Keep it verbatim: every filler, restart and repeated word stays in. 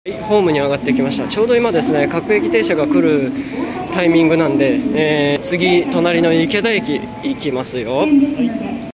はい、ホームに上がってきました。ちょうど今ですね、各駅停車が来るタイミングなんで、えー、次隣の池田駅行きますよ。はい。